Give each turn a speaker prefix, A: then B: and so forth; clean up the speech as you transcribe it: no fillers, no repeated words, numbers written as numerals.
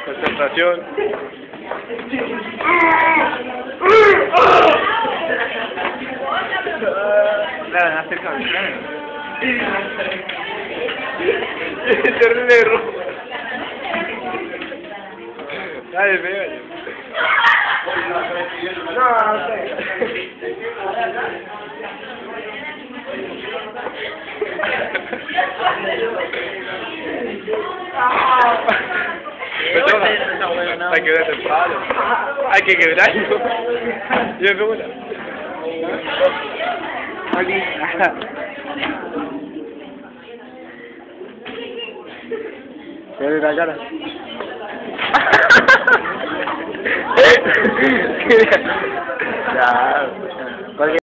A: Concentración.
B: Claro, acerca del plano.
A: Ternero. Dale, pégale.
B: No sé.
A: Hay que ver el palo. Hay que quebrarlo. Yo me una. Mira la cara. Ya.